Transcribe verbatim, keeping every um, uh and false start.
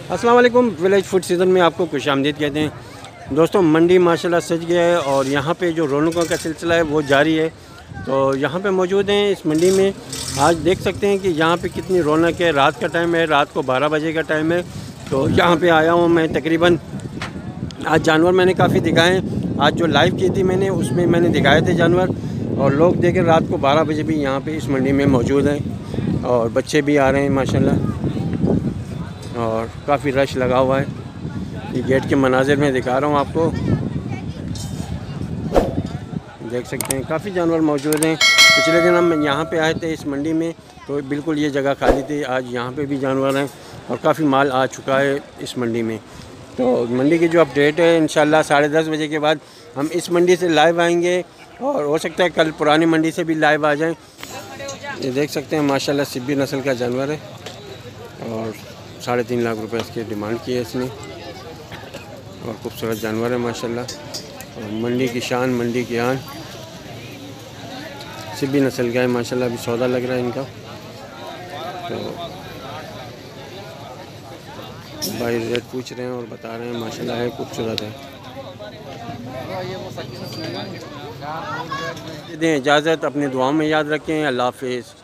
अस्सलाम वालेकुम। Village food season में आपको खुशामदीद कहते हैं। दोस्तों, मंडी माशाल्लाह सज गया है और यहाँ पे जो रौनकों का सिलसिला है वो जारी है। तो यहाँ पे मौजूद हैं इस मंडी में। आज देख सकते हैं कि यहाँ पे कितनी रौनक है। रात का टाइम है, रात को बारह बजे का टाइम है। तो यहाँ पे आया हूँ मैं। तकरीबन आज जानवर मैंने काफ़ी दिखाए हैं। आज जो लाइव की थी मैंने, उसमें मैंने दिखाए थे जानवर, और लोग देखें रात को बारह बजे भी यहाँ पे इस मंडी में मौजूद हैं और बच्चे भी आ रहे हैं माशाल्लाह, और काफ़ी रश लगा हुआ है। ये गेट के मनाजिर में दिखा रहा हूँ आपको, देख सकते हैं काफ़ी जानवर मौजूद हैं। पिछले दिन हम यहाँ पे आए थे इस मंडी में, तो बिल्कुल ये जगह खाली थी। आज यहाँ पे भी जानवर हैं और काफ़ी माल आ चुका है इस मंडी में। तो मंडी की जो अपडेट है, इंशाल्लाह साढ़े दस बजे के बाद हम इस मंडी से लाइव आएंगे, और हो सकता है कल पुरानी मंडी से भी लाइव आ जाएं। ये देख सकते हैं माशाल्लाह सिब्बी नस्ल का जानवर है, और साढ़े तीन लाख रुपए इसकी डिमांड की है इसने, और खूबसूरत जानवर है माशाल्लाह। और मंडी की शान, मंडी की आन, सिब्बी नस्ल का है माशाल्लाह। अभी सौदा लग रहा है इनका। तो भाई रेट पूछ रहे हैं और बता रहे हैं माशाल्लाह है, खूबसूरत है। दें इजाज़त, अपनी दुआओं में याद रखें। अल्लाह हाफ़िज़।